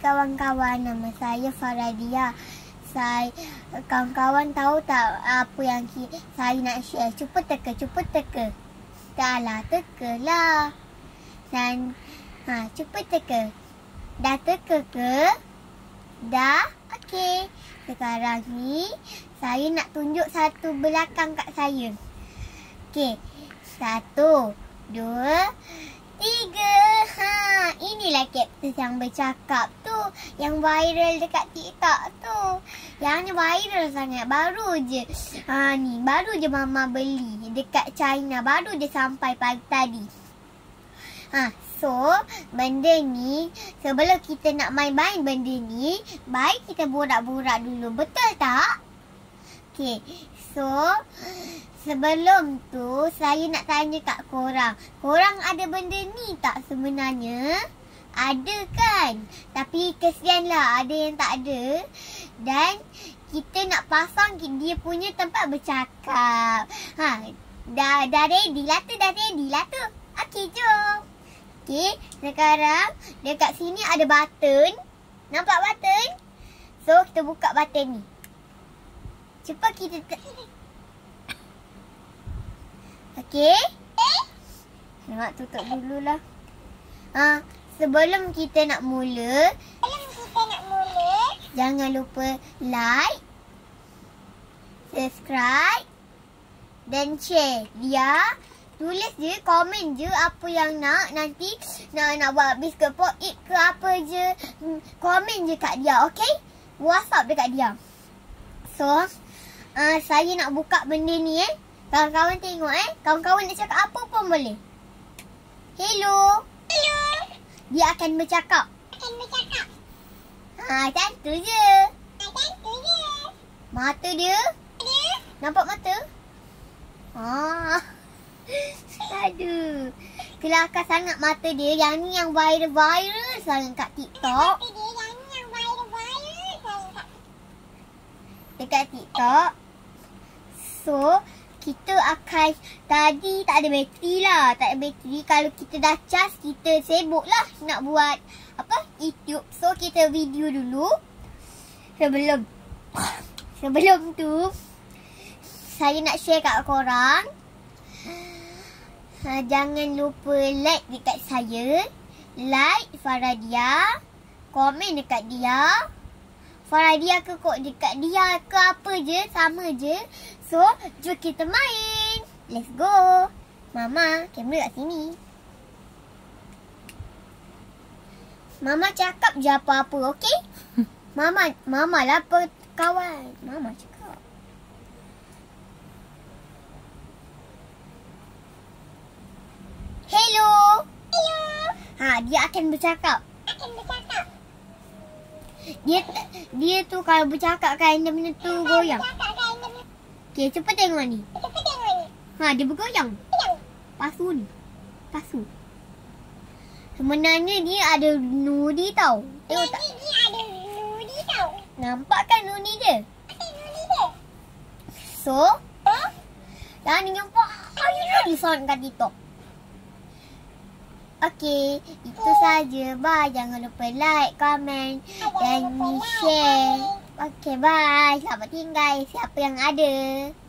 kawan-kawan, nama saya Faradia. Kawan-kawan tahu tak apa yang saya nak share? Cuba teka. Dahlah, tekalah. Dan cuba teka. Dah teka ke? Dah? Okey. Sekarang ni saya nak tunjuk satu belakang kat saya. Okey. 1, 2, 3. Inilah kaktus yang bercakap tu, yang viral dekat TikTok tu. Yang ni viral sangat, baru je. Ni baru je mama beli dekat China, baru je sampai pagi tadi. So benda ni, sebelum kita nak main-main benda ni, baik kita borak-borak dulu, betul tak? Okey. So sebelum tu, saya nak tanya kat korang. Korang ada benda ni tak sebenarnya? Ada kan? Tapi kesianlah ada yang tak ada. Dan kita nak pasang dia punya tempat bercakap. Dah ready lah tu, Okey, jom. Okey, sekarang dekat sini ada button. Nampak button? So, kita buka button ni. Cepat kita... Okey. Nak tutup dululah. Sebelum kita nak mula, jangan lupa like, subscribe dan share. Tulis je, komen je apa yang nak. Nanti nak buat biskut poit ke apa je, komen je kat dia, okey? WhatsApp dekat dia. So, saya nak buka benda ni Kawan-kawan tengok Kawan-kawan nak cakap apa pun boleh. Hello. Dia akan bercakap. Cantik je. Mata dia. Nampak mata? Aduh. Kelakar sangat mata dia. Yang ni yang viral sangat kat TikTok. Dekat TikTok. So, kita akan, tadi tak ada bateri lah. Tak ada bateri. Kalau kita dah charge, kita sibuk lah nak buat YouTube. So, kita video dulu. Sebelum tu, saya nak share kat korang. Jangan lupa like dekat saya. Like Faradia. Komen dekat dia. Faradia ke kok dekat dia ke apa je, sama je. So, jom kita main. Let's go. Mama, kamera kat sini. Mama cakap je apa-apa, okey? Mama lah kawan. Mama cakap. Hello. Dia akan bercakap. Dia tu kalau bercakap kan, dia benda tu goyang. Okey, cepat tengok ni. Dia bergoyang. Pasu ni. Sebenarnya dia ada nuri tau. Tengok tak? Nampak kan nuri dia? So, dah ni nampak di sound kat TikTok. Okey, itu saja. Bye. Jangan lupa like, komen dan share. Okey, bye. Selamat tinggal siapa yang ada.